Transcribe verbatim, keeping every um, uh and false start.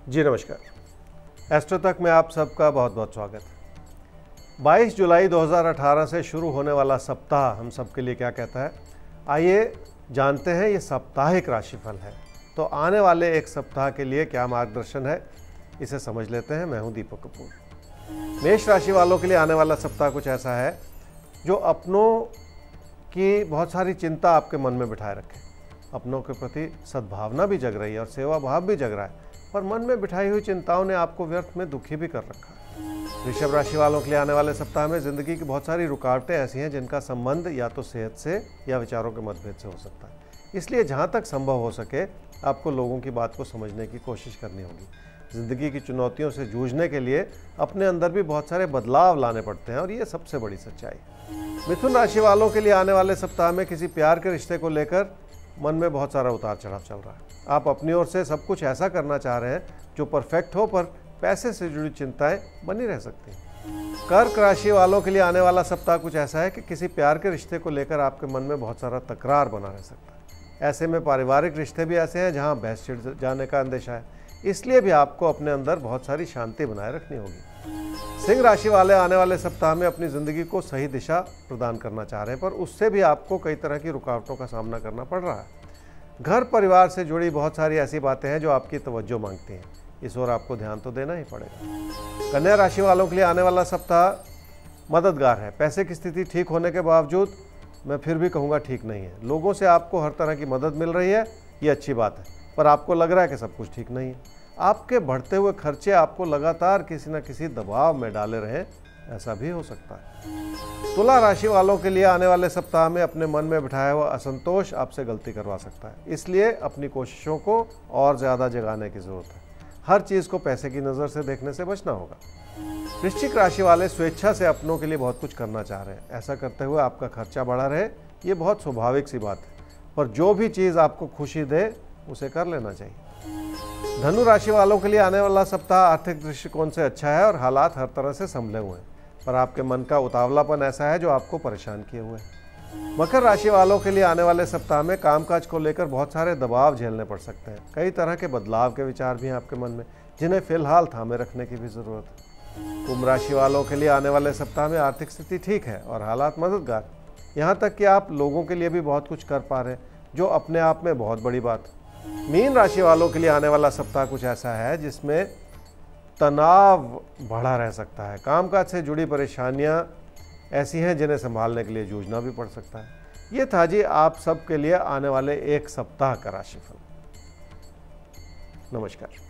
जी नमस्कार। एस्ट्रो तक में आप सबका बहुत बहुत स्वागत है। बाईस जुलाई दो हज़ार अठारह से शुरू होने वाला सप्ताह हम सबके लिए क्या कहता है, आइए जानते हैं। ये साप्ताहिक राशिफल है, तो आने वाले एक सप्ताह के लिए क्या मार्गदर्शन है इसे समझ लेते हैं। मैं हूं दीपक कपूर। मेष राशि वालों के लिए आने वाला सप्ताह कुछ ऐसा है जो अपनों की बहुत सारी चिंता आपके मन में बिठाए रखे। अपनों के प्रति सद्भावना भी जग रही है और सेवा भाव भी जग रहा है, पर मन में बिठाई हुई चिंताओं ने आपको व्यर्थ में दुखी भी कर रखा है। वृषभ राशि वालों के लिए आने वाले सप्ताह में जिंदगी की बहुत सारी रुकावटें ऐसी हैं जिनका संबंध या तो सेहत से या विचारों के मतभेद से हो सकता है। इसलिए जहाँ तक संभव हो सके आपको लोगों की बात को समझने की कोशिश करनी होगी। ज़िंदगी की चुनौतियों से जूझने के लिए अपने अंदर भी बहुत सारे बदलाव लाने पड़ते हैं और ये सबसे बड़ी सच्चाई है। मिथुन राशि वालों के लिए आने वाले सप्ताह में किसी प्यार के रिश्ते को लेकर मन में बहुत सारा उतार चढ़ाव चल रहा है। आप अपनी ओर से सब कुछ ऐसा करना चाह रहे हैं जो परफेक्ट हो, पर पैसे से जुड़ी चिंताएं बनी रह सकती हैं। कर्क राशि वालों के लिए आने वाला सप्ताह कुछ ऐसा है कि किसी प्यार के रिश्ते को लेकर आपके मन में बहुत सारा तकरार बना रह सकता है। ऐसे में पारिवारिक रिश्ते भी ऐसे हैं जहां बहस छिड़ जाने का अंदेशा है। इसलिए भी आपको अपने अंदर बहुत सारी शांति बनाए रखनी होगी। सिंह राशि वाले आने वाले सप्ताह में अपनी ज़िंदगी को सही दिशा प्रदान करना चाह रहे हैं, पर उससे भी आपको कई तरह की रुकावटों का सामना करना पड़ रहा है। घर परिवार से जुड़ी बहुत सारी ऐसी बातें हैं जो आपकी तवज्जो मांगती हैं। इस ओर आपको ध्यान तो देना ही पड़ेगा। कन्या राशि वालों के लिए आने वाला सप्ताह मददगार है। पैसे की स्थिति ठीक होने के बावजूद मैं फिर भी कहूँगा ठीक नहीं है। लोगों से आपको हर तरह की मदद मिल रही है, ये अच्छी बात है, पर आपको लग रहा है कि सब कुछ ठीक नहीं है। आपके बढ़ते हुए खर्चे आपको लगातार किसी न किसी दबाव में डाले रहें, ऐसा भी हो सकता है। तुला राशि वालों के लिए आने वाले सप्ताह में अपने मन में बिठाया हुआ असंतोष आपसे गलती करवा सकता है। इसलिए अपनी कोशिशों को और ज़्यादा जगाने की ज़रूरत है। हर चीज़ को पैसे की नज़र से देखने से बचना होगा। वृश्चिक राशि वाले स्वेच्छा से अपनों के लिए बहुत कुछ करना चाह रहे हैं। ऐसा करते हुए आपका खर्चा बढ़ा रहे, ये बहुत स्वाभाविक सी बात है, पर जो भी चीज़ आपको खुशी दे उसे कर लेना चाहिए। धनु राशि वालों के लिए आने वाला सप्ताह आर्थिक दृष्टिकोण से अच्छा है और हालात हर तरह से संभले हुए हैं, पर आपके मन का उतावलापन ऐसा है जो आपको परेशान किए हुए है। मकर राशि वालों के लिए आने वाले सप्ताह में कामकाज को लेकर बहुत सारे दबाव झेलने पड़ सकते हैं। कई तरह के बदलाव के विचार भी हैं आपके मन में, जिन्हें फिलहाल थामे रखने की भी ज़रूरत है। कुंभ राशि वालों के लिए आने वाले सप्ताह में आर्थिक स्थिति ठीक है और हालात मददगार, यहाँ तक कि आप लोगों के लिए भी बहुत कुछ कर पा रहे हैं, जो अपने आप में बहुत बड़ी बात है। मीन राशि वालों के लिए आने वाला सप्ताह कुछ ऐसा है जिसमें तनाव बढ़ा रह सकता है। कामकाज से जुड़ी परेशानियां ऐसी हैं जिन्हें संभालने के लिए जूझना भी पड़ सकता है। ये था जी आप सब के लिए आने वाले एक सप्ताह का राशिफल। नमस्कार।